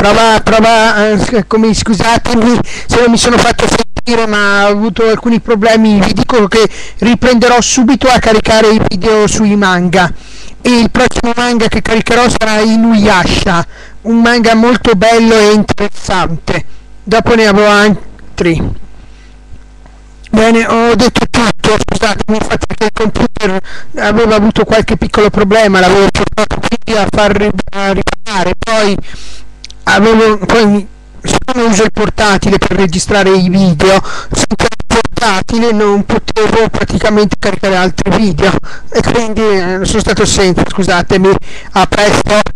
come scusatemi se non mi sono fatto sentire, ma ho avuto alcuni problemi. Vi dico che riprenderò subito a caricare i video sui manga, e il prossimo manga che caricherò sarà Inuyasha, un manga molto bello e interessante. Dopo ne avrò altri. Bene, ho detto tutto, scusatemi, infatti che il computer aveva avuto qualche piccolo problema, l'avevo portato qui a a riparare, poi siccome uso il portatile per registrare i video, senza il portatile non potevo praticamente caricare altri video, e quindi sono stato assente, scusatemi, a presto.